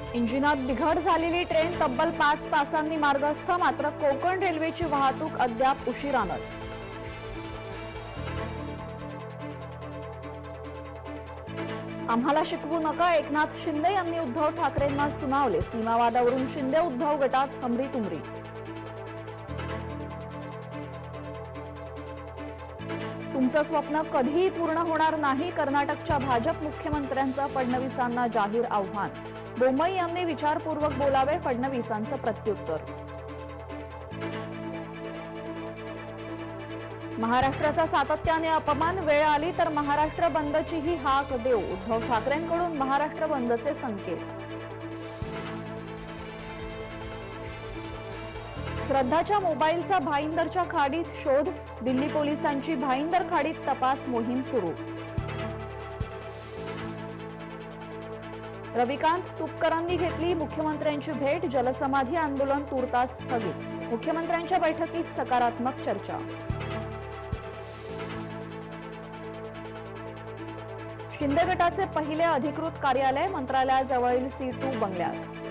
इंजिनात बिघड झालेली ट्रेन तब्बल 5 तासांनी मार्गस्थ, मात्र कोकण रेल्वेची वाहतूक अद्याप उशिरानच. आम्हाला शिकवू नका, एकनाथ शिंदे यांनी उद्धव ठाकरेंना सुनावले. सीमावादावरून शिंदे उद्धव गटात हमरीतुमरी. तुमचं स्वप्न कधीही पूर्ण होणार नाही, कर्नाटकच्या भाजप मुख्यमंत्र्यांचं फडणवीसांना जाहीर आव्हान. बोम्मई यांनी विचारपूर्वक बोलावे, फडणवीसांचं प्रत्युत्तर. महाराष्ट्राचा सातत्याने अपमान, वेळ आली तर महाराष्ट्र बंदचीही हाक देऊ. उद्धव ठाकरेंकडून महाराष्ट्र बंदचे संकेत. श्रद्धाच्या मोबाईलचा भाईंदरच्या खाडीत शोध, दिल्ली पोलिसांची भाईंदर खाडीत तपास मोहीम सुरू. रविकांत तुपकरांनी घेतली मुख्यमंत्र्यांची भेट, जलसमाधी आंदोलन तूर्तास स्थगित. मुख्यमंत्र्यांच्या बैठकीत सकारात्मक चर्चा. शिंदे गटाचे पहिले अधिकृत कार्यालय मंत्रालयाजवळील C2 बंगल्यात.